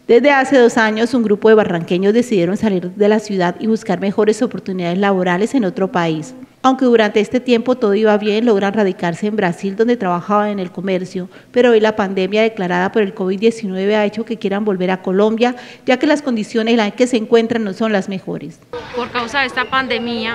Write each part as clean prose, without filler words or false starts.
Desde hace 2 años, un grupo de barranqueños decidieron salir de la ciudad y buscar mejores oportunidades laborales en otro país. Aunque durante este tiempo todo iba bien, logran radicarse en Brasil, donde trabajaban en el comercio, pero hoy la pandemia declarada por el COVID-19 ha hecho que quieran volver a Colombia, ya que las condiciones en las que se encuentran no son las mejores. Por causa de esta pandemia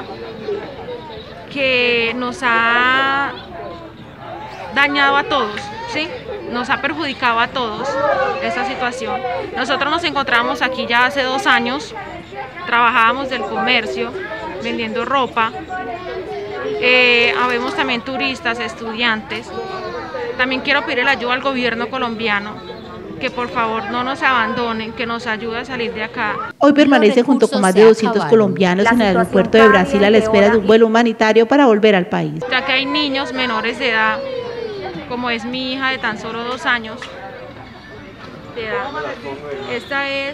que nos ha dañado a todos, ¿sí? Nos ha perjudicado a todos esta situación. Nosotros nos encontramos aquí ya hace 2 años, trabajábamos del comercio, vendiendo ropa, habemos también turistas, estudiantes. También quiero pedir la ayuda al gobierno colombiano, que por favor no nos abandonen, que nos ayude a salir de acá. Hoy permanece junto con más de 200 colombianos en el aeropuerto de Brasil a la espera de un vuelo humanitario para volver al país. Ya que hay niños menores de edad, como es mi hija de tan solo 2 años de edad. Esta es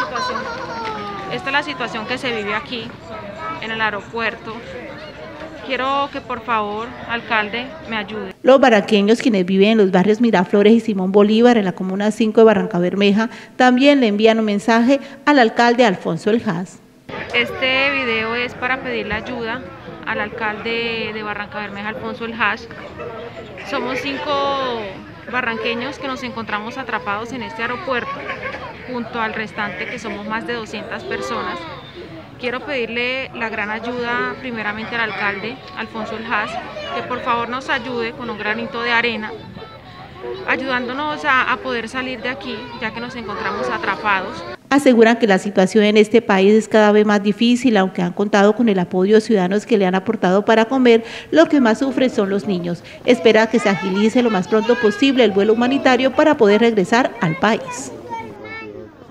la situación que se vive aquí en el aeropuerto. Quiero que por favor, alcalde, me ayude. Los barranqueños, quienes viven en los barrios Miraflores y Simón Bolívar, en la comuna 5 de Barrancabermeja, también le envían un mensaje al alcalde Alfonso El Haz. Este video es para pedirle ayuda al alcalde de Barrancabermeja, Alfonso El Haz. Somos 5 barranqueños que nos encontramos atrapados en este aeropuerto, junto al restante que somos más de 200 personas. Quiero pedirle la gran ayuda primeramente al alcalde, Alfonso El Haz, que por favor nos ayude con un granito de arena, ayudándonos a poder salir de aquí, ya que nos encontramos atrapados. Aseguran que la situación en este país es cada vez más difícil, aunque han contado con el apoyo de ciudadanos que le han aportado para comer. Lo que más sufren son los niños. Espera que se agilice lo más pronto posible el vuelo humanitario para poder regresar al país.